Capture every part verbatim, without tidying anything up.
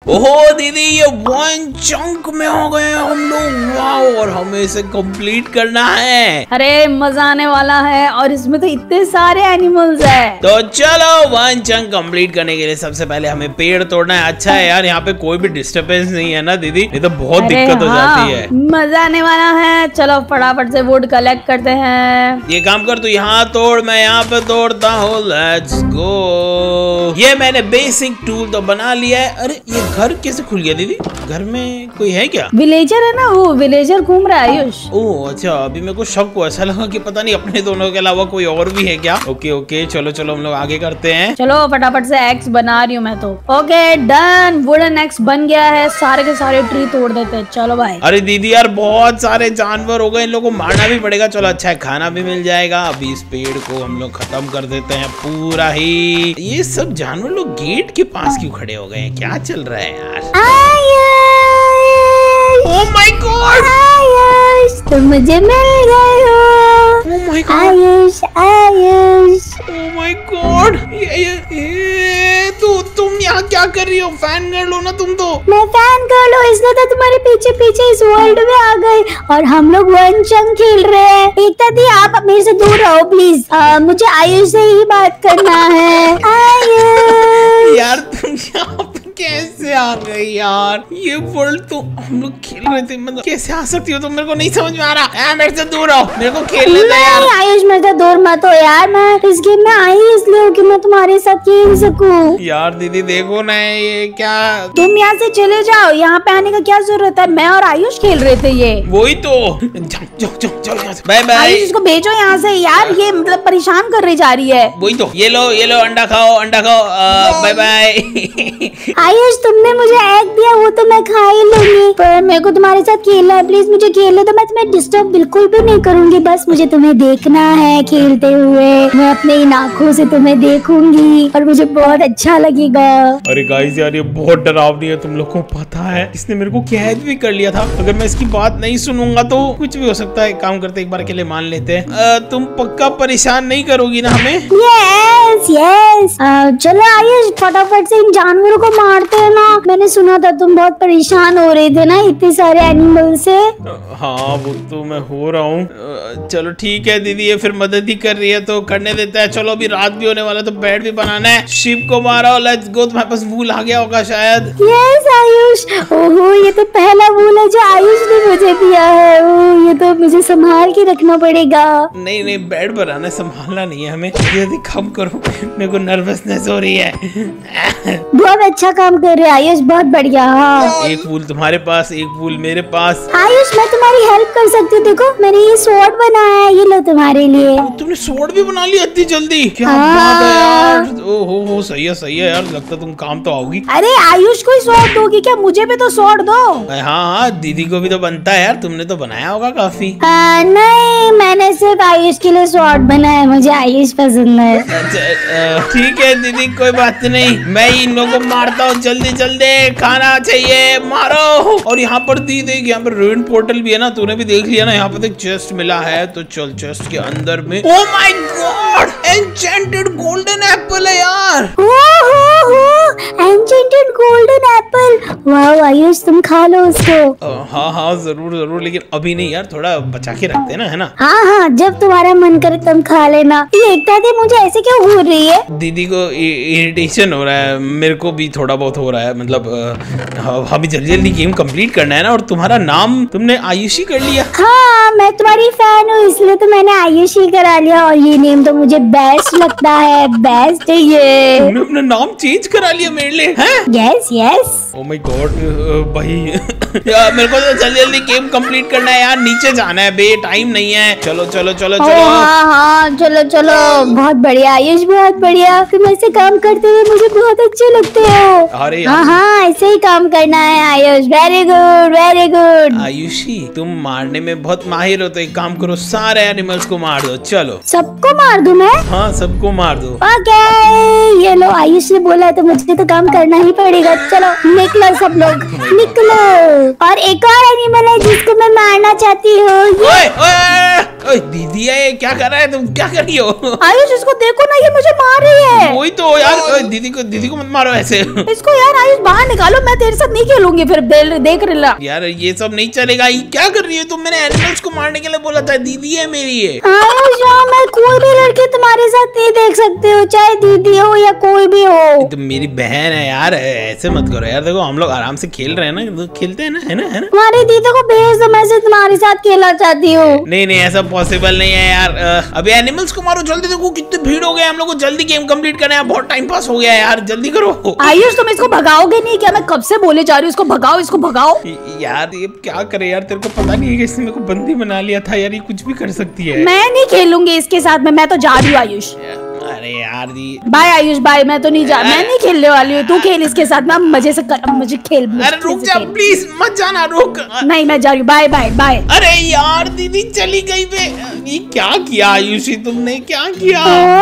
ओहो दीदी, ये वन चंक में हो गए हम लोग, वाह। और हमें इसे कंप्लीट करना है। अरे मजा आने वाला है, और इसमें तो इतने सारे एनिमल्स है। तो चलो वन चंक कंप्लीट करने के लिए सबसे पहले हमें पेड़ तोड़ना है। अच्छा है यार, यहाँ पे कोई भी डिस्टर्बेंस नहीं है ना दीदी, ये तो बहुत दिक्कत हो हाँ, जाती है। मजा आने वाला है। चलो फटाफट से वुड कलेक्ट करते हैं। ये काम कर, तू यहाँ तोड़, मैं यहाँ पे तोड़ता हूँ। Let's go. ये मैंने बेसिक टूल तो बना लिया है। अरे ये घर कैसे खुल गया दीदी? घर में कोई है क्या? विलेजर है ना, वो विलेजर घूम रहा है आयुष। ओह अच्छा, अभी मेरे को शक हुआ, ऐसा लगा कि पता नहीं अपने दोनों के अलावा कोई और भी है क्या। ओके ओके, चलो चलो हम लोग आगे करते हैं। चलो फटाफट से एक्स बना रही हूँ मैं तो। ओके डन, वुडन एक्स बन गया है। सारे के सारे ट्री तोड़ देते हैं। चलो भाई। अरे दीदी यार, बहुत सारे जानवर हो गए, इन लोगों को मारना भी पड़ेगा। चलो अच्छा है, खाना भी मिल जाएगा। अभी इस पेड़ को हम लोग खत्म कर देते हैं पूरा ही। ये सब जानवर लोग गेट के पास क्यों खड़े हो गए हैं? क्या चल रहा है यार? ओह माय गॉड, आयुष तुम मुझे मिल गए हो। Oh my god, Ayush Ayush. Oh my god, ये ये ये तो तुम यहाँ क्या कर रही हो? फैन गर्ल हो ना तुम तो। मैं फैन गर्ल हूँ, इसलिए तो तुम्हारे पीछे पीछे इस वर्ल्ड में आ गए, और हम लोग वन चंक खेल रहे हैं। एकता दी आप मेरे से दूर रहो प्लीज, मुझे आयुष से ही बात करना है। आयुष यार तुम यहाँ पे कैसे आ गई यार? ये वर्ल्ड तो हम लोग खेल रहे थे, मतलब कैसे आ सकती हो तुम? मेरे को नहीं समझ में आ रहा। मेरे से दूर रहो, मेरे को खेलने दो यार। आयुष मेरे से दूर मत हो यार, मैं इस गेम में आई इसलिए हूँ कि मैं तुम्हारे साथ खेल सकूं। यार दीदी देखो ना, ये क्या? तुम यहाँ से चले जाओ, यहाँ पे आने का क्या जरूरत है? मैं और आयुष खेल रहे थे ये। वही तो। जाओ जाओ जाओ यहाँ से। Bye bye. आयुष इसको भेजो यहाँ से यार, ये मतलब परेशान कर रही जा रही है। वही तो। ये लो ये लो, अंडा खाओ अंडा खाओ। Bye bye. आयुष तुमने मुझे एग दिया, वो तो मैं खा ही लूंगी, पर मेरे को तुम्हारे साथ खेलना है। प्लीज मुझे खेलने दो, मैं तुम्हें डिस्टर्ब बिल्कुल भी नहीं करूंगी। बस मुझे तुम्हें देखना है खेलते हुए। मैं अपने इन आँखों से तुम्हें देखूंगी और मुझे बहुत अच्छा लगेगा। अरे गाइस यार, ये बहुत डरावनी है, तुम लोग को पता है। इसने मेरे को कैद भी कर लिया था। अगर मैं इसकी बात नहीं सुनूंगा तो कुछ भी हो सकता है। काम करते एक बार के लिए मान लेते हैं। तुम पक्का परेशान नहीं करोगी ना हमें? Yes yes. चलो आयुष फटाफट से इन जानवरों को मारते हैं ना। मैंने सुना था तुम बहुत परेशान हो रहे थे ना इतने सारे एनिमल से। हाँ वो तो मैं हो रहा हूँ। चलो ठीक है दीदी, ये फिर मदद ही कर रही है तो करने देता है। चलो अभी रात भी होने वाला तो बेड भी बनाना है। शिप को मारो, लेट्स गो। तुम्हारे पास वूल आ गया होगा शायद। यस आयुष। ओहो ये तो पहला वूल है जो आयुष ने मुझे दिया है। ओह ये तो मुझे संभाल के रखना पड़ेगा। नहीं नहीं, बेड बनाना, संभालना नहीं है हमें। यदि कम करो, मेरे को नर्वसनेस हो रही है। बहुत अच्छा काम कर रहे आयुष, बहुत बढ़िया। हाँ एक वूल तुम्हारे पास, एक वूल मेरे पास। आयुष मैं तुम्हारी हेल्प कर सकती हूँ। देखो मैंने ये स्वॉर्ड बनाया है, ये लो तुम्हारे लिए। तुमने स्वॉर्ड भी बना लिया इतनी जल्दी? क्या हाँ। बात है यार। ओ हो हो, सही है सही है यार, लगता तुम काम तो आओगी। अरे आयुष को ही स्वॉर्ड दोगी क्या? मुझे भी तो स्वॉर्ड दो। हाँ हाँ, दीदी को भी तो बनता है यार, तुमने तो बनाया होगा काफी। आ, नहीं मैंने सिर्फ आयुष के लिए स्वॉर्ड बनाया, मुझे आयुष पसंद है। अच्छा ठीक है दीदी, कोई बात नहीं, मैं इन लोगों को मारता हूँ। जल्दी जल्दी खाना चाहिए, मारो। और यहाँ पर दी देख, यहाँ पर रेन पोर्टल भी है ना, तूने भी देख लिया ना। यहाँ पर एक चेस्ट मिला है, तो चल चेस्ट के अंदर में। Oh my god, enchanted golden apple है यार। एन्चेंटेड गोल्डन एप्पल, वाह आयुष तुम खा लो उसको। हाँ हाँ जरूर जरूर, लेकिन अभी नहीं यार, थोड़ा बचा के रखते हैं ना, है ना? हाँ हाँ जब तुम्हारा मन करे तुम खा लेना। ये एकता दी मुझे ऐसे क्यों घूर रही है? दीदी को इरिटेशन हो रहा है, मेरे को भी थोड़ा बहुत हो रहा है। मतलब अभी जल्दी जल्दी गेम कंप्लीट करना है ना। और तुम्हारा नाम तुमने आयुषी कर लिया? हाँ मैं तुम्हारी फैन हूँ इसलिए तो मैंने आयुषी करा लिया, और ये नेम तो मुझे बेस्ट लगता है। बेस्ट है ये। तुमने अपना नाम चेंज करा लिया मेरे लिए? हैं? Yes yes. Oh my god भाई यार, मेरे को तो जल्दी जल्दी गेम कंप्लीट करना है यार, नीचे जाना है बे, टाइम नहीं है। चलो चलो चलो चलो। हाँ हाँ चलो चलो, बहुत बढ़िया आयुष, बहुत बढ़िया। तुम ऐसे काम करते हुए मुझे बहुत अच्छे लगते हो। अरे हाँ हाँ ऐसे ही काम करना है Ayush. Very good very good. Ayushi तुम मारने में बहुत माहिर हो, तो एक काम करो, सारे एनिमल्स को मार दो। चलो सबको मार दूं मैं? हाँ सबको मार दो। ओके ये लो, आयुष ने बोला तो मुझे तो काम करना ही पड़ेगा। चलो निकलो सब लोग, निकलो। और एक और एनिमल है जिसको मैं मारना चाहती हूँ। ओए ओए ओए दीदी है, क्या कर रहा है तुम, क्या कर रही हो? आयुष इसको देखो ना, ये मुझे मार रही है। वही तो यार, ओए दीदी को दीदी को मत मारो ऐसे। इसको यार आयुष बाहर निकालो, मैं तेरे साथ नहीं खेलूंगी फिर, देख रहा यार ये सब नहीं चलेगा। ये क्या कर रही है तुम? मैंने एनिमल्स को मारने के लिए बोला था, दीदी है मेरी ये। आयुष मैं कोई भी लड़की तुम्हारे साथ नहीं देख सकते हो, चाहे दीदी हो या कोई भी हो। तुम मेरी बहन है यार, ऐसे मत करो यार। देखो हम लोग आराम से खेल रहे हैं ना, तो खेलते हैं ना, है ना, है ना। तुम्हारी दीदी को भेज दो, मैं सिर्फ तुम्हारे साथ खेलना चाहती हूँ। नहीं नहीं ऐसा पॉसिबल नहीं है यार। अभी एनिमल्स को मारो जल्दी, देखो कितनी भीड़ हो गई, हम लोग को जल्दी गेम कंप्लीट करना है, बहुत टाइम पास हो गया है यार, जल्दी करो। आयुष तुम इसको भगाओगे नहीं क्या? मैं कब से बोले जा रही हूँ इसको भगाओ, इसको भगाओ। यार ये क्या करे यार, तेरे को पता नहीं है कि इसने मेरे को बंदी बना लिया था यार, ये कुछ भी कर सकती है। मैं नहीं खेलूंगी इसके साथ में, मैं तो जा रही हूँ आयुष। अरे यार दी बाय आयुष बाय, मैं तो नहीं जा, मैं नहीं खेलने वाली हूँ, तू खेल इसके साथ, मैं मजे से कर, मुझे खेल। अरे रुक जा प्लीज, मत जाना, रुक। नहीं मैं जा रही हूँ, बाय बाय बाय। अरे यार दीदी चली गई बे, ये क्या किया आयुषी, तुमने क्या किया?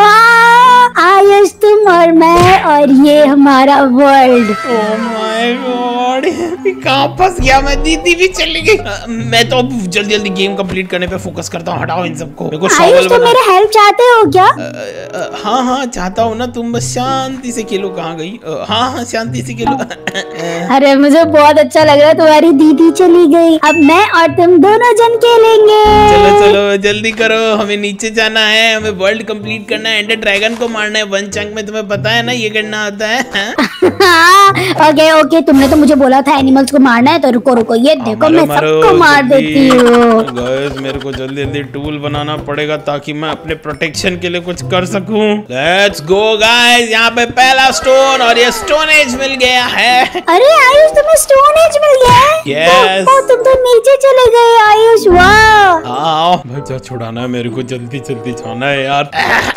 आयुष तुम और मैं और ये हमारा वर्ल्ड। ओह माय गॉड, कहाँ फंस गया मैं, दीदी भी चली गई। मैं तो जल्दी जल्दी गेम कंप्लीट करने पे फोकस करता हूँ, हटाओ इन सबको। मेरे को आयुष तुम मेरे हेल्प चाहते हो क्या? हाँ हाँ चाहता हूँ ना, तुम बस शांति से खेलो। कहाँ गई? हाँ हाँ शांति से खेलो। अरे मुझे बहुत अच्छा लग रहा है, तुम्हारी दीदी चली गई, अब मैं और तुम दोनों जन खेलेंगे। चलो चलो जल्दी करो, हमें नीचे जाना है, हमें वर्ल्ड कंप्लीट करना है, एंडर ड्रैगन को मारना है वन चंक में, तुम्हें पता है ना ये करना होता है। ओके ओके, तुमने तो मुझे बोला था एनिमल्स को मारना है, तो रुको रुको, ये देखो मैं सबको मार देती हूँ। गाइस मेरे को जल्दी जल्दी टूल बनाना पड़ेगा ताकि मैं अपने प्रोटेक्शन के लिए कुछ कर सकूं। लेट्स गो गाइस, यहाँ पे पहला स्टोन, और ये स्टोन एज मिल गया है। अरे आयुष तुम्हें स्टोन एज मिल गया है? यस। ओ, तुम तो नीचे चले गए आयुष, वाह। आओ बच्चा, छुड़ाना है मेरे को, जल्दी जल्दी जाना है यार।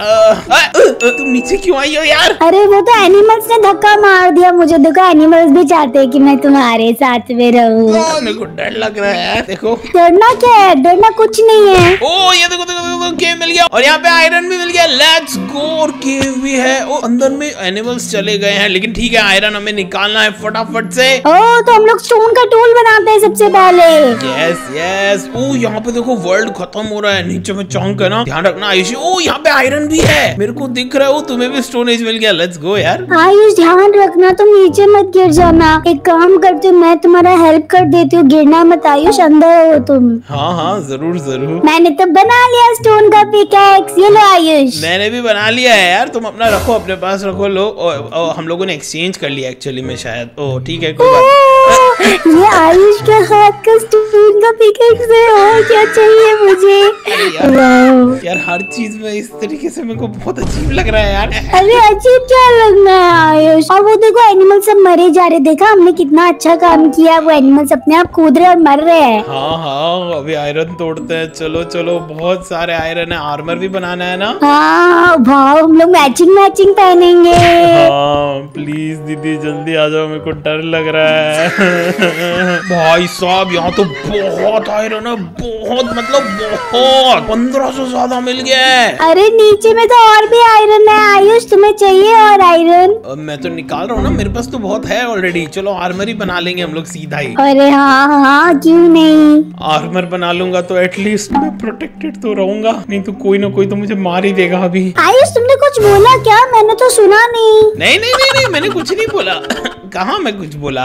तुम नीचे क्यों आई हो यार? अरे वो तो एनिमल्स ने धक्का मार दिया मुझे, देखो एनिमल्स भी चाहते हैं कि मैं तुम्हारे साथ में रहूं। मेरे को डर लग रहा है यार, देखो। डरना क्या है, डरना कुछ नहीं है। ओ ये देखो देखो देखो, केव मिल गया, और यहाँ पे आयरन भी मिल गया। लेट्स गो, और केव भी है। ओ अंदर में एनिमल्स चले गए हैं, लेकिन ठीक है, आयरन हमें निकालना है फटाफट से। ओ तो हम लोग स्टोन का टूल बनाते हैं सबसे पहले। Yes yes. ओ यहाँ पे देखो वर्ल्ड खत्म हो रहा है, नीचे में चौंक है ना, ध्यान रखना आयुषी। ओ यहाँ पे आयरन भी है, मेरे को दिख रहा है। ओ तुम्हें भी स्टोन एज मिल गया, लेट्स गो यार। आयुष ध्यान रखना, तुम नीचे मत गिर जाना। एक काम करती हूँ, मैं तुम्हारा हेल्प कर देती हूँ, गिरना मत आयुष, अंदर हो तुम। हाँ हाँ जरूर जरूर। मैंने तो बना लिया स्टोन का पिकैक्स, ये लो आयुष। मैंने भी बना लिया है यार, तुम अपना रखो, अपने पास रखो। लो ओ, ओ, हम लोगों ने एक्सचेंज कर लिया एक्चुअली में शायद। ओ ठीक है, कोई बात। ये आयुष के हाथ का स्टोन का पिकैक्स है, और क्या चाहिए मुझे? यार, यार हर चीज में इस तरीके से मेरे को बहुत अजीब लग रहा है यार। अरे अजीब क्या लगना है आयुष? और वो देखो एनिमल सब मरे जा रहे, देखा हमने कितना अच्छा काम किया, वो एनिमल्स अपने आप कूद रहे और मर रहे हैं। हाँ हाँ अभी आयरन तोड़ते हैं, चलो चलो, बहुत सारे आयरन है, आर्मर भी बनाना है ना। हाँ भाव, हम लोग मैचिंग मैचिंग पहनेंगे। हाँ प्लीज दीदी जल्दी आ जाओ, मेरे को डर लग रहा है। भाई साहब यहाँ तो बहुत आयरन है, बहुत मतलब बहुत, पंद्रह सौ ज्यादा मिल गया है। अरे नीचे में तो और भी आयरन है आयुष, तुम्हें चाहिए और आयरन? अब मैं तो निकाल रहा हूँ ना, मेरे पास तो बहुत है ऑलरेडी। चलो आर्मर ही बना लेंगे हम लोग सीधा ही। अरे हाँ हाँ क्यों नहीं, आर्मर बना लूंगा तो एटलीस्ट मैं प्रोटेक्टेड तो रहूंगा, नहीं तो कोई ना कोई तो मुझे मार ही देगा अभी। आयुष तुमने कुछ बोला क्या? मैंने तो सुना नहीं। नहीं नहीं नहीं, नहीं मैंने कुछ नहीं बोला। कहाँ मैं कुछ बोला?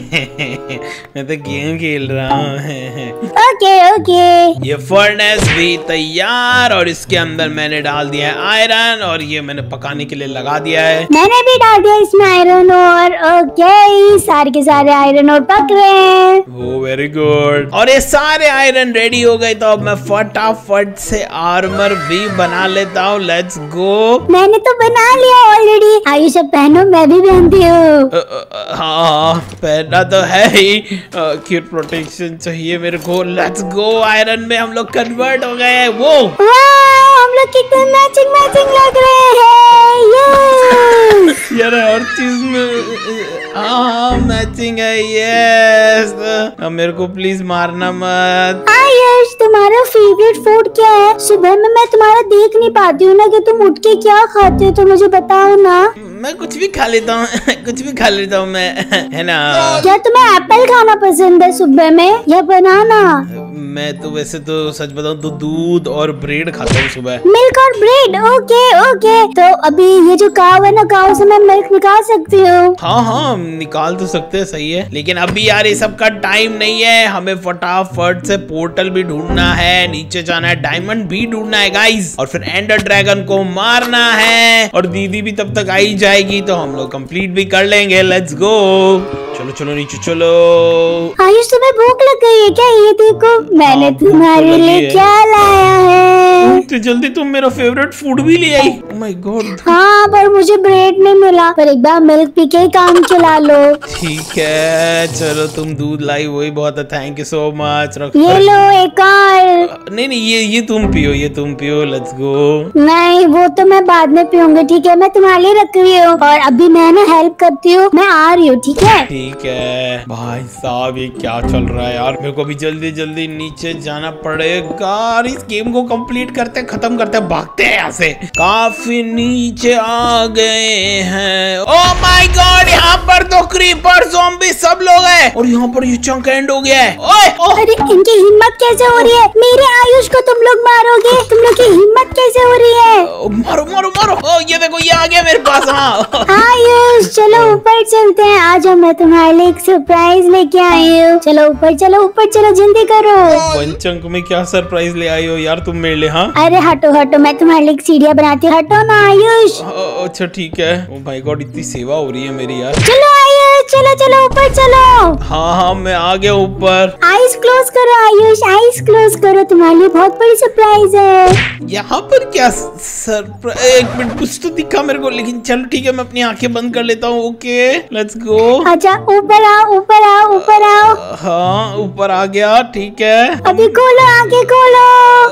मैं तो गेम खेल रहा हूँ। Okay okay. ये फर्नेस भी तैयार, और इसके अंदर मैंने डाल दिया है आयरन, और ये मैंने पकाने के लिए लगा दिया है। मैंने भी डाल दिया इसमें आयरन, और ओके सारे के सारे आयरन और पक रहे हैं। वो वेरी गुड, और ये सारे आयरन रेडी हो गए, तो अब मैं फटाफट से आर्मर भी बना लेता हूँ। Let's go. मैंने तो बना लिया ऑलरेडी। आयुष अब पहनो, मैं भी पहनती हूँ। हाँ पहना तो है ही, कि प्रोटेक्शन चाहिए मेरे को। लेट्स गो, आयरन में हम लोग कन्वर्ट हो गए। वो वाह, हम लोग कितने मैचिंग मैचिंग लग रहे हैं। यस यार हर चीज में हाँ मैचिंग है। यस अब मेरे को प्लीज मारना मत। आयुष तुम्हारा फेवरेट फूड क्या है? सुबह में मैं तुम्हारा देख नहीं पाती हूँ ना कि तुम उठ के क्या खाते हो, तो मुझे बताओ ना। मैं कुछ भी खा लेता हूँ कुछ भी खा लेता हूँ मैं, है ना। क्या तुम्हें एप्पल खाना पसंद है सुबह में या बनाना? मैं तो वैसे तो सच बताऊँ तो दूध और ब्रेड खाता हूँ सुबह। मिल्क और ब्रेड, ओके ओके। तो अभी ये जो काव है ना, काव से मैं मिल्क निकाल सकती हूँ? हाँ हाँ निकाल तो सकते हैं, सही है। लेकिन अभी यार ये सब का टाइम नहीं है, हमें फटाफट से पोर्टल भी ढूंढना है, नीचे जाना है, डायमंड भी ढूंढना है गाइस, और फिर एंडर ड्रैगन को मारना है। और दीदी भी तब तक आई जाएगी तो हम लोग कंप्लीट भी कर लेंगे। लेट्स गो, चलो चलो नीचे चलो। आयुष तुम्हें भूख लग गई है क्या? ये देखो मैंने हाँ, तुम्हारे लिए क्या लाया है। तो जल्दी तुम मेरा फेवरेट फूड भी ले आई। ओह माय गॉड। हाँ पर मुझे ब्रेड नहीं मिला, पर एक बार मिल्क पी के ही काम चला लो। ठीक है चलो, तुम दूध लाई वही बहुत है, थैंक यू सो मच। ये लो एक और। नहीं नहीं ये ये तुम पियो, ये तुम पियो। Let's go. नहीं वो तो मैं बाद में पीऊंगी, ठीक है। मैं तुम्हारे लिए रख रही हूँ और अभी मैं ना हेल्प करती हूँ, मैं आ रही हूँ, ठीक है। ठीक है भाई साहब, ये क्या चल रहा है यार। मेरे को भी जल्दी जल्दी नीचे जाना पड़ेगा और इस गेम को कंप्लीट करते खत्म करते भागते हैं यहाँ से। काफी नीचे आ गए हैं। ओह माय गॉड, यहाँ पर तो क्रीपर ज़ॉम्बी सब लोग हैं और यहाँ पर ये चंक एंड हो गया है। ओए ओह अरे इनकी हिम्मत कैसे हो रही है? मेरे आयुष को तुम लोग मारोगे? तुम लोग की हिम्मत कैसे हो रही है? मारो मारो मारो। ओ ये देखो ये आ गया मेरे पास। हाँ आयुष चलो ऊपर चलते हैं, आज मैं तुम्हारे लिए एक सरप्राइज लेके आई हूँ। चलो ऊपर चलो, ऊपर चलो, जल्दी करो। पंचंक में क्या सरप्राइज ले आई हो यार तुम मेरे लिए? हाँ अरे हटो हटो, मैं तुम्हारे लिए एक सीढ़ियाँ बनाती हूँ, हटो ना आयुष। अच्छा ठीक है। ओ भाई गॉड इतनी सेवा हो रही है मेरी यार। चलो आयुष चलो चलो ऊपर चलो। हाँ हाँ मैं आ गया ऊपर। आइस क्लोज करो आयुष, आइस क्लोज करो, तुम्हारे लिए बहुत बड़ी सरप्राइज है। यहाँ पर क्या सरप्राइज? एक मिनट कुछ तो दिखा मेरे को, लेकिन चलो ठीक है मैं अपनी आंखें बंद कर लेता हूँ। Okay let's go. अच्छा ऊपर आओ ऊपर आओ ऊपर आओ। हाँ ऊपर आ गया, ठीक है। अभी खोलो आंखें खोलो।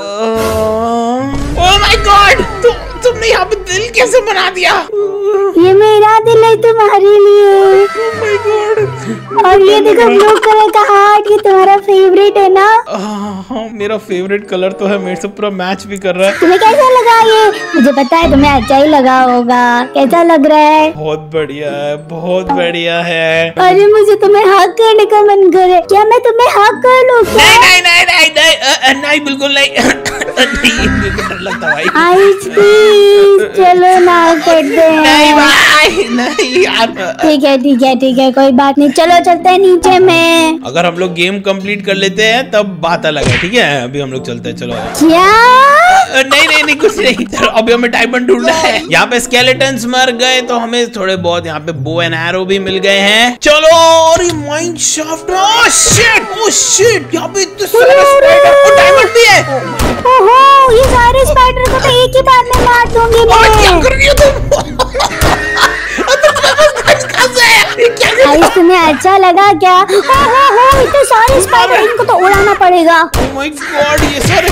ओह माय गॉड, तुम तुमने यहाँ पे दिल कैसे बना दिया? ये मेरा दिल है तुम्हारे लिए। Oh my god. और ये देखो ब्लू कलर का हार्ट, ये तुम्हारा फेवरेट है ना? हाँ हाँ मेरा फेवरेट कलर तो है, मेरे से पूरा मैच भी कर रहा है। तुम्हें कैसा लगा ये? मुझे पता है तुम्हें अच्छा ही लगा होगा। कैसा लग रहा है? बहुत बढ़िया है, बहुत बढ़िया है। अरे मुझे तुम्हें हक करने का मन करे, क्या मैं तुम्हें हक कर लूं क्या? नहीं नहीं नहीं नहीं नहीं, अ, अ, नहीं बिल्कुल नहीं। नहीं मेरे को डर लगता भाई। आइस प्लीज चलो ना करते हैं। नहीं भाई नहीं यार। ठीक है ठीक है ठीक है कोई बात नहीं, चलो चलते हैं नीचे में। अगर हम लोग गेम कंप्लीट कर लेते हैं तब बात अलग है, ठीक है। अभी हम लोग चलते हैं, चलो। क्या? अ, नहीं नहीं नहीं कुछ नहीं, चलो अभी हमें डायमंड ढूंढना है। यहाँ पे स्केलेटन्स मर गए तो हमें थोड़े बहुत यहाँ पे बो एंड एरो भी मिल गए हैं। चलो और ये mine shaft. Oh shit oh shit, यहाँ पे इतने सारे स्पाइडर और डायमंड भी है। ओहो ये सारे स्पाइडर को तो एक ही बार में मार दूंगी और क्या मैं। कर रही हो तुम? आयुष तुम्हें अच्छा लगा क्या? हो हो हो इतने सारे स्पाइडर, इनको तो उड़ाना पड़ेगा। Oh my God, ये सारे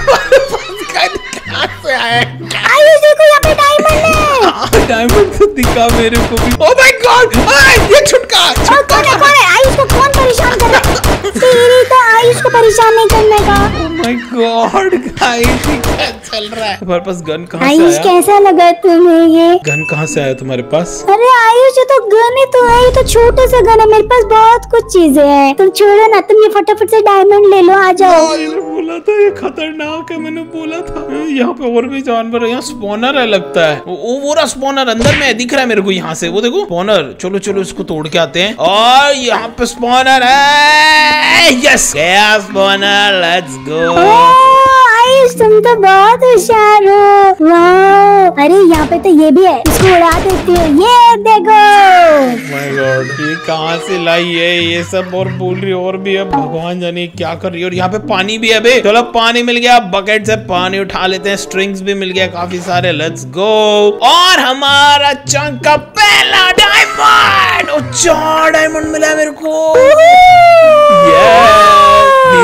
कहाँ से आए? आयुष देखो यहाँ पे डायमंड है। डायमंड तो दिखा मेरे को भी। Oh my God, ये छुटका और कौन है कौन है? आयुष को कौन परेशान कर रहा है? तेरी तो आयुष को परेशान नहीं करने का। Oh my God, गाइस ये क्या चल रहा है? तुम्हारे पास गन कहाँ से आयुष आया? कैसा लगा तुम्हें ये? गन कहाँ से आया तुम्हारे पास? अरे आयुष ये तो गन ही तो है, ये तो छोटा सा गन है, मेरे पास बहुत कुछ चीजें हैं। तुम छोड़ो ना, तुम ये फटाफट से डायमंड ले लो, आ जाओ। मैंने बोला था ये खतरनाक है, मैंने बोला था। यहाँ पे और भी जानवर है, यहाँ स्पॉनर है लगता है। वो वो रहा स्पॉनर अंदर में दिख रहा है मेरे को यहाँ से, वो देखो स्पॉनर। चलो चलो इसको तोड़ के आते हैं। और यहाँ पे स्पॉनर है। यस गया स्पॉनर, लेट्स गो। आयुष तुम तो बहुत होशियार हो। वाह अरे यहाँ पे तो ये भी है, इसको उड़ा देती हूँ। ये देखो। माय गॉड ये कहाँ से लाई है ये सब? और बोल रही और भी है, भगवान जाने क्या कर रही है। और यहाँ पे पानी भी है बे। चलो पानी मिल गया, बकेट से पानी उठा लेते हैं। स्ट्रिंग्स भी मिल गया काफी सारे, लेट्स गो। और हमारा चंक का पहला डायमंड। और चार डायमंड मिला है मेरे को। दीदी बहुत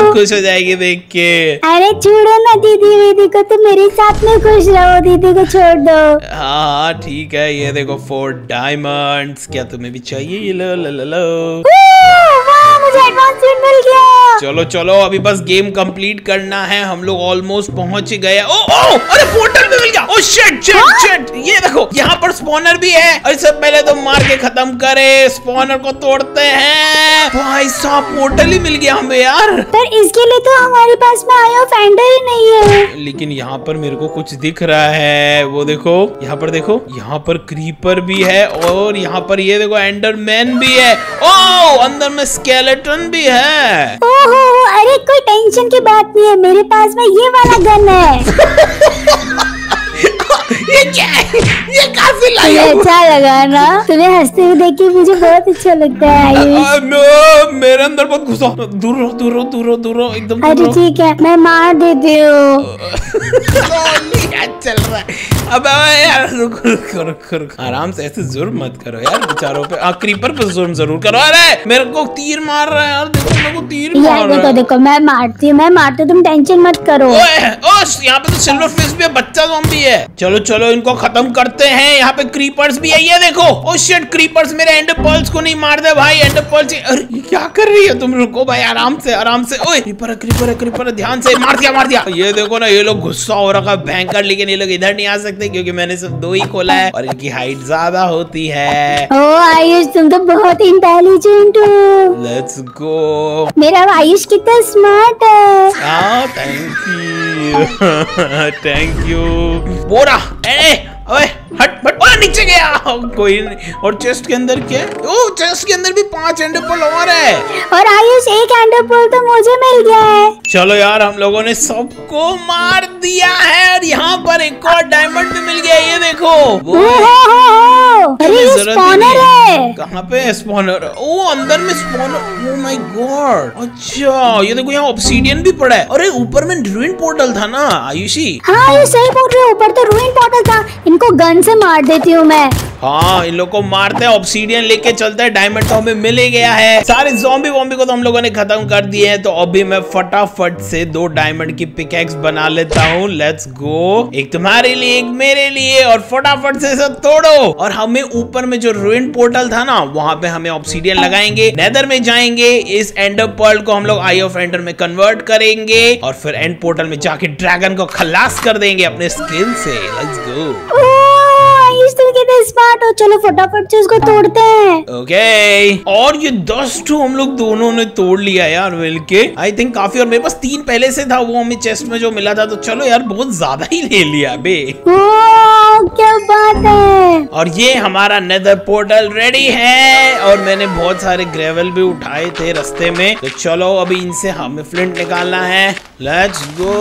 बहुत खुश हो जाएगी देख के। अरे छोड़ो ना दीदी दीदी को, तो मेरे साथ में खुश रहो, दीदी को छोड़ दो। हाँ ठीक है, ये देखो फोर डायमंड्स, क्या तुम्हें भी चाहिए? ये लो लो लो लो। वाह, मुझे एडवांसमेंट मिल गया। चलो चलो अभी बस गेम कंप्लीट करना है, हम लोग ऑलमोस्ट पहुंच गए। ओ ओ अरे पोर्टल भी मिल गया। ओ शिट शिट शिट, ये देखो यहाँ पर स्पॉनर भी है। अरे सब पहले तो मार के खत्म करे, स्पॉनर को तोड़ते हैं। भाई साहब पोर्टल ही मिल गया हमें यार। पर इसके लिए तो हमारे पास में आयो फेंडर ही नहीं है। लेकिन यहाँ पर मेरे को कुछ दिख रहा है, वो देखो यहाँ पर देखो, यहाँ पर क्रीपर भी है और यहाँ पर ये देखो एंडरमैन भी है। ओ अंदर में स्केलेटन भी है। ओहो, अरे कोई टेंशन की बात नहीं है, मेरे पास में ये वाला गन है। ये क्या है? ये कहाँ से लाया? अच्छा लगा ना तुम्हें? हंसते हुए देख के मुझे बहुत अच्छा लगता है आयुष। मेरे अंदर बहुत घुसा। दूर रहो दूर रहो दूर रहो दूर रहो एकदम। अरे ठीक है, मैं मार देती हूँ। चल रहा है अब यार, रुक रुक रुक रुक, आराम से, ऐसे जुर्म मत करो यार बेचारों पे। आ, क्रीपर पे जुर्म जरूर करो। अरे मेरे को तीर मार रहा है यार, देखो मेरे को तीर मार रहा है। देखो देखो मैं मारती हूँ, मैं मारती हूँ, तुम टेंशन मत करो। ओए ओस, यहाँ पे तो सिल्वर फिश भी है, बच्चा ज़ॉम्बी है। चलो चलो इनको खत्म करते हैं। यहाँ पे क्रीपर्स भी है, ये देखो। ओ शिट, क्रीपर्स मेरे एंडर पर्ल्स को नहीं मार दे भाई, एंडर पर्ल्स। अरे ये क्या कर रही है तुम? रुको भाई, आराम से आराम से। ओए क्रीपर है क्रीपर है क्रीपर है, ध्यान से। मार दिया मार दिया। ये देखो ना, ये लोग गुस्सा हो रखा भयंकर, लेकिन ये लोग इधर नहीं आ सकते क्योंकि मैंने सिर्फ दो ही खोला है और इनकी हाइट ज्यादा होती है। ओ आयुष, तुम तो बहुत इंटेलिजेंट हो। Let's go. मेरा आयुष कितना स्मार्ट है। हाँ थैंक यू थैंक यू। बोरा ए ओए हट हट, ओए नीचे गया। कोई नहीं। और चेस्ट के अंदर क्या है? ओ चेस्ट के अंदर भी पांच एंडर पर्ल और है। और आयुष एक एंडर पर्ल तो मुझे मिल गया है। चलो यार, हम लोगों ने सबको मार दिया है और यहाँ पर एक और डायमंड भी मिल गया। ये देखो वो, अरे ये स्पॉनर है। कहाँ पे है स्पॉनर? ओ अंदर में स्पॉनर। Oh my God. अच्छा ये देखो, यहाँ ऑब्सीडियन भी पड़ा है। अरे ऊपर में रूइन पोर्टल था ना आयुषी? हाँ ये सही बोल रहे हो, ऊपर तो रूइन पोर्टल था। इनको गन से मार देती हूँ मैं। हाँ इन लोग को मारते हैं, ऑब्सीडियन लेके चलते हैं। डायमंड तो हमें मिल ही गया है। सारे ज़ॉम्बी वॉम्बी को तो हम लोगों ने खत्म कर दिए हैं। तो अभी मैं फटाफट से दो डायमंड की पिकैक्स बना लेता हूँ। लेट्स गो, एक तुम्हारे लिए एक मेरे लिए, और फटाफट से सब तोड़ो। और हमें ऊपर में जो रूइन पोर्टल था ना, वहां पे हमें ऑब्सीडियन लगाएंगे, नेदर में जाएंगे, इस एंडर पर्ल को हम लोग आई ऑफ एंडर में कन्वर्ट करेंगे और फिर एंड पोर्टल में जाके ड्रैगन को खलास कर देंगे अपने स्किल से। Let's go. तुम कितने स्मार्ट हो। चलो फटाफट से उसको तोड़ते हैं। Okay okay. और ये दस ठो हम लोग दोनों ने तोड़ लिया यार मिलके, आई थिंक काफी। और मेरे पास तीन पहले से था, वो हमें चेस्ट में जो मिला था। तो चलो यार, बहुत ज्यादा ही ले लिया बे। ओ, क्या बात है। और ये हमारा नेदर पोर्टल रेडी है। और मैंने बहुत सारे ग्रेवल भी उठाए थे रास्ते में। तो चलो अभी इनसे हमें फ्लिंट निकालना है। Let's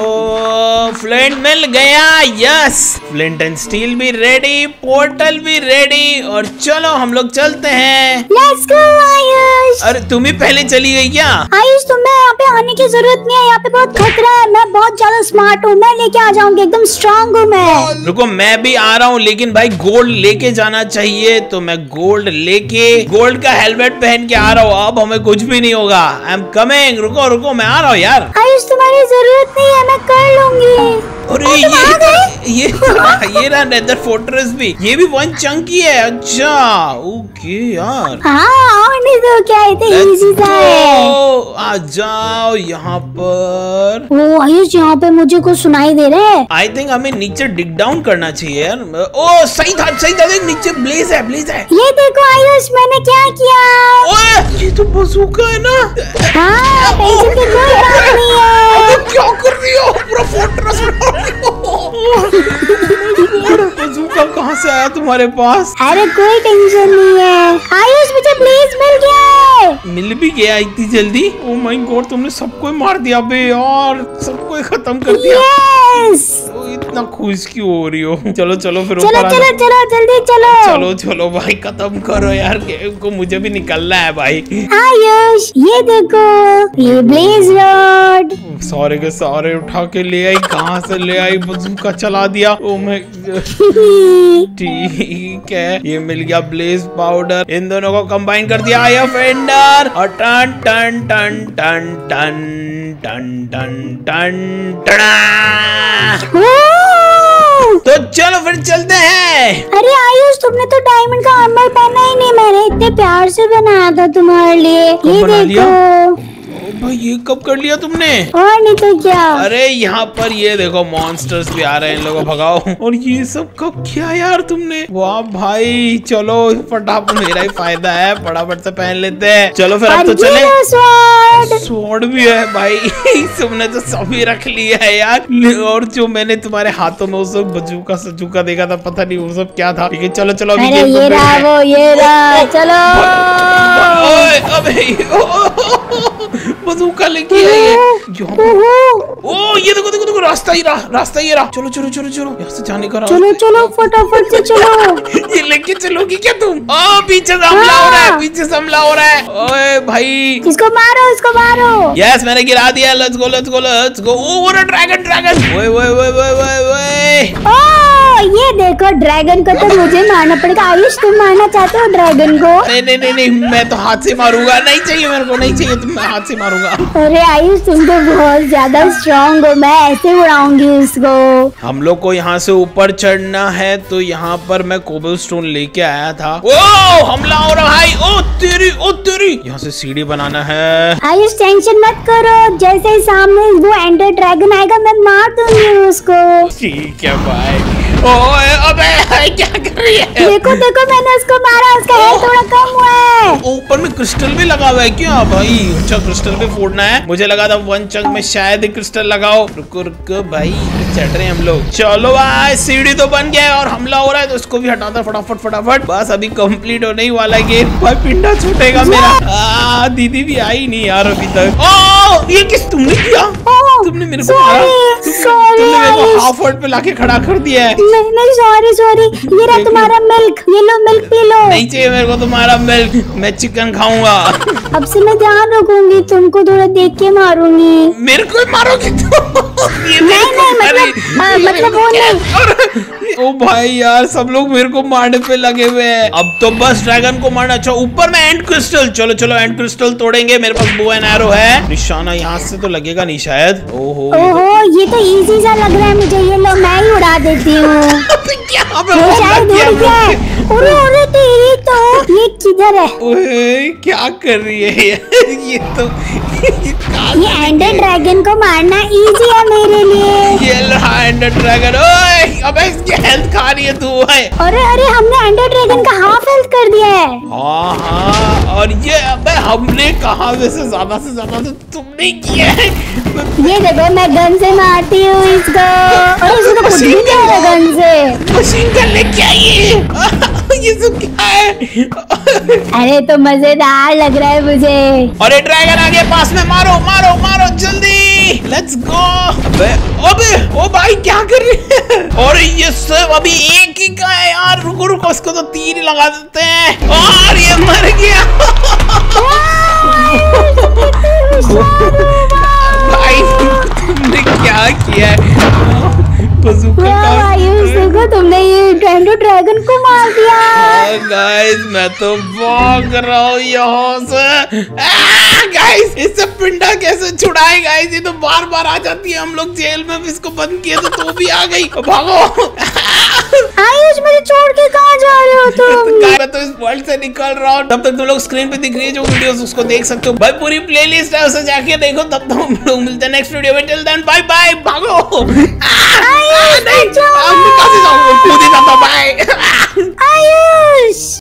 go. फ्लिंट मिल गया। यस, फ्लिंट एंड स्टील भी रेडी, पोर्टल भी रेडी। और चलो हम लोग चलते हैं। Let's go Ayush. अरे तुम ही पहले चली गई क्या? आयुष तुम्हें यहाँ पे आने की जरूरत नहीं है, यहाँ पे बहुत खतरा है। मैं बहुत ज्यादा स्मार्ट हूँ, मैं लेके आ जाऊंगी, एकदम स्ट्रांग हूँ मैं। रुको मैं भी आ रहा हूँ, लेकिन भाई गोल्ड लेके जाना चाहिए। तो मैं गोल्ड लेके, गोल्ड का हेलमेट पहन के आ रहा हूँ। अब हमें कुछ भी नहीं होगा। I am coming. रुको रुको, मैं आ रहा हूँ यार। आयुष तुम्हारी जरूरत नहीं है, मैं कर लूंगी। अरे ये ये ये रहा नेदर फोर्ट्रेस भी, ये भी वन चंकी है। अच्छा ओके यार। हाँ और नहीं तो क्या, इतना इजी सा है। आ जाओ यहाँ पर। ओ आयुष, यहाँ पे मुझे कुछ सुनाई दे रहा है। आई थिंक हमें नीचे डिग डाउन करना चाहिए यार। ओ सही था सही था, देख नीचे ब्लेज है ब्लेज है। ये देखो आयुष, मैंने क्या किया। ओए ये तो बंदूका है ना। हाँ टेंशन की कोई बात नहीं है। क्या कर रही हो? पूरा फोर्ट्रेस बना रही हो। बंदूका कहाँ से आया तुम्हारे पास? अरे कोई टेंशन नहीं है आयुष, मुझे ब्लेज मिल गया है। मिल भी गया इतनी जल्दी? ओह माय गॉड, तुमने सबको मार दिया बे यार, सबको खत्म कर दिया। यस। इतना खुश क्यों हो रही हो? चलो चलो फिर चलो ऊपर आ चलो जाओ। चलो जल्दी चलो। चलो चलो भाई खत्म करो यार गेम को, मुझे भी निकलना है भाई। आयुष ये देखो, ये ब्लेज रॉड। सारे के सारे उठा के ले आई, कहाँ से ले आई? बंदूका चला दिया। ओ मैं ठीक है, ये मिल गया ब्लेज पाउडर, इन दोनों को कंबाइन कर दिया आई फेंडर और टन टन टन टन टन टन टन टन टन। तो चलो फिर चलते हैं। अरे आयुष तुमने तो डायमंड का आर्मर पहना ही नहीं, मैंने इतने प्यार से बनाया था तुम्हारे लिए। ये बना लिया? देखो भाई ये कब कर लिया तुमने? और नहीं तो क्या। अरे यहाँ पर ये देखो मॉन्स्टर्स भी आ रहे हैं, इन लोगों को भगाओ। और ये सब कब किया यार तुमने? वाह भाई चलो फटाफट, मेरा ही फायदा है, फटाफट से पहन लेते हैं। चलो फिर अब तो चले। स्वॉर्ड स्वॉर्ड भी है भाई तुमने तो सभी रख लिया है यार। और जो मैंने तुम्हारे हाथों में उस बजूका सजूका देखा था, पता नहीं वो सब क्या था। ठीक है चलो चलो अभी अरे ये रहा वो, ये रहा, चलो। ओए अबे बंदूका लेके आई है। ओ ये देखो देखो देखो, रास्ता ही रहा, रास्ता ही रहा। चलो चलो चलो चलो, यहाँ से जाने का रास्ता। चलो चलो फटाफट से चलो। ये लेके चलोगी क्या तुम? ओ पीछे से हमला हो रहा है, पीछे से हमला हो रहा है। ओए भाई इसको मारो, इसको मारो। यस मैंने गिरा दिया। Let's go let's go let's go. ओ ड्रैगन ड्रैगन। ओए ओए ओए ओए ओए ओए। ये देखो ड्रैगन को तो मुझे मारना पड़ेगा। आयुष तुम मारना चाहते हो ड्रैगन को? नहीं नहीं नहीं नहीं, मैं तो हाथ से मारूंगा। नहीं चाहिए मेरे को, नहीं चाहिए, तुम मैं हाथ से मारूंगा। अरे आयुष तुम तो बहुत ज्यादा स्ट्रांग हो, मैं ऐसे उड़ाऊंगी उसको। हम लोग को यहाँ से ऊपर चढ़ना है, तो यहाँ पर मैं कोबलस्टोन लेके आया था। ओ हमला हो रहा है। ओ तेरी ओ तेरी, यहाँ से सीढ़ी बनाना है। आयुष टेंशन मत करो, जैसे ही सामने वो एंडर ड्रैगन आएगा मैं मार दूंगी उसको। ठीक है भाई। ओए अबे क्या कर रही है? देखो देखो मैंने उसको मारा, उसका हेल्थ थोड़ा कम हुआ है। ऊपर में क्रिस्टल भी लगा हुआ है क्या भाई? अच्छा क्रिस्टल भी फोड़ना है, मुझे लगा था वन चंक में शायद क्रिस्टल लगाओ। रुको रुको भाई, चढ़ रहे हैं हम लोग। चलो भाई सीढ़ी तो बन गया है और हमला हो रहा है, तो इसको भी हटाता फटाफट फटाफट। बस अभी कंप्लीट होने ही वाला है गेम। भाई पिंडा छूटेगा मेरा। आ, दीदी भी आई नहीं यार अभी तक। ओ ये किस तुमने किया? तुमने मेरे को मारा, तुमने मेरे को हाफ वर्ड पे लाके खड़ा कर दिया है। नहीं नहीं सॉरी सॉरी, ये रहा तुम्हारा मिल्क, ये लो मिल्क पी लो। नहीं चाहिए मेरे को तुम्हारा मिल्क, मैं चिकन खाऊंगा। अब से मैं ध्यान रखूंगी, तुमको थोड़ा देख के मारूंगी। मेरे को मारोगी तुम? ये नहीं नहीं मतलब आ, मतलब वो नहीं। ओ भाई यार सब लोग मेरे को मारने पे लगे हुए हैं। अब तो बस ड्रैगन को मारना। अच्छा ऊपर में एंड क्रिस्टल, चलो चलो एंड क्रिस्टल तोड़ेंगे। मेरे पास बो एंड एरो है, निशाना यहाँ से तो लगेगा नहीं शायद। ओहो ओहो ये तो इजी सा लग रहा है मुझे, ये लो मैं ही उड़ा देती हूँ। शायद उड़ गया। अरे अरे तेरी तो, ये किधर है? ओए क्या कर रही है ये तो ये एंडर ड्रैगन को मारना इजी है मेरे लिए। ये एंडर ड्रैगन। ओए अबे इसकी हेल्थ खा रही है तू। अरे अरे हमने एंडर ड्रैगन का हाफ हेल्थ कर दिया है। हाँ हाँ और ये अबे हमने कहा वैसे ज्यादा से ज्यादा तो तुमने किया है। ये देखो मैं गन से मारती हूँ इसको। और इसको कुछ भी नहीं है गन से। मशीन गन लेके आई। ये सब क्या है? अरे तो मजेदार लग रहा है मुझे। अरे ड्रैगन आ गया पास में, मारो मारो मारो जल्दी। Let's go. अबे अबे ओ भाई क्या कर रही है? और ये सब अभी एक ही का है यार। रुको रुको इसको तो तीन ही लगा देते हैं। और ये मर गया। भाई तुमने क्या किया है? देखो तुमने ये एंडर ड्रैगन को मार दिया। गाइस मैं तो भाग रहा हूँ यहाँ से। गाइस इससे पिंडा कैसे छुड़ाए? गाइस ये तो बार बार आ जाती है। हम लोग जेल में भी इसको बंद किए तो तो भी आ गई। भागो। आयुष मुझे छोड़ के कहाँ जा रहे हो तुम? मैं तो इस वर्ल्ड से निकल रहा हूँ। तब तक तुम लोग स्क्रीन पे दिख रही है जो वीडियोस उसको देख सकते हो। भाई पूरी प्लेलिस्ट है उसे जाके देखो। तब तक हम लोग मिलते हैं नेक्स्ट वीडियो में। Till then bye bye. भागो।